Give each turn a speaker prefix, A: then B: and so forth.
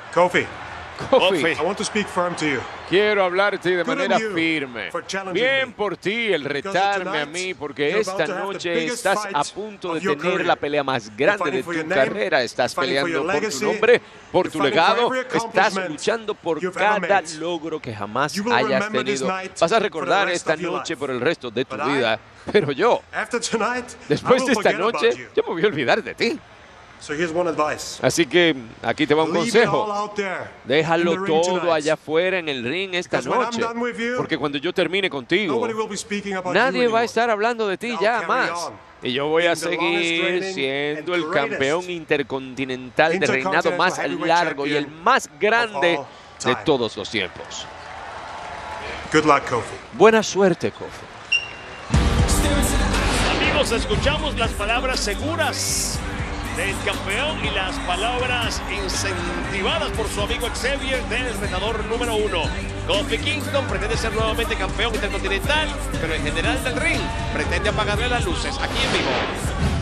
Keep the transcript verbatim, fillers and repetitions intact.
A: Kofi,
B: Kofi,
A: I want to speak firm to you.
B: quiero hablarte de
A: Good on
B: manera
A: you
B: firme.
A: for challenging
B: Bien
A: me.
B: por ti el
A: Because
B: retarme a
A: tonight,
B: mí, porque
A: you're
B: esta
A: about to have the
B: noche
A: biggest
B: estás
A: fight
B: a punto de
A: of your
B: tener
A: career.
B: la pelea más grande de
A: fighting for
B: tu
A: your name,
B: carrera. Estás
A: you're fighting for
B: peleando
A: your
B: por tu
A: legacy,
B: nombre, por
A: you're
B: tu
A: fighting for
B: legado.
A: every
B: Estás
A: accomplishment
B: luchando por
A: you've ever
B: cada
A: made.
B: logro que jamás
A: You will
B: hayas
A: remember this
B: tenido.
A: night
B: Vas a
A: for the
B: recordar
A: rest
B: esta
A: of your
B: noche
A: life.
B: por el resto de tu
A: But I-
B: vida. Pero yo,
A: After tonight, I
B: después
A: will
B: de esta
A: forget about
B: noche,
A: you.
B: yo me voy a olvidar de ti.
A: So here's one advice.
B: Así que aquí te va un
A: Leave it all
B: consejo.
A: out there
B: Déjalo
A: in the ring
B: todo
A: tonight.
B: allá afuera en el ring esta
A: Because when I'm
B: noche.
A: done with you,
B: Porque cuando yo termine contigo,
A: Nobody will be speaking about you
B: nadie va a
A: anymore.
B: estar hablando de ti
A: I'll
B: ya
A: carry
B: más.
A: on
B: Y yo voy a
A: being the longest
B: seguir
A: reigning
B: siendo
A: and
B: el
A: greatest
B: campeón intercontinental de reinado
A: intercontinental
B: más
A: heavyweight
B: largo y el
A: champion
B: más grande
A: of all
B: de
A: time.
B: todos los tiempos.
A: Good luck, Kofi.
B: Buena suerte, Kofi.
C: Amigos, escuchamos las palabras seguras del campeón y las palabras incentivadas por su amigo Xavier del retador número uno. Kofi Kingston pretende ser nuevamente campeón intercontinental, pero en general del ring pretende apagarle las luces aquí en vivo.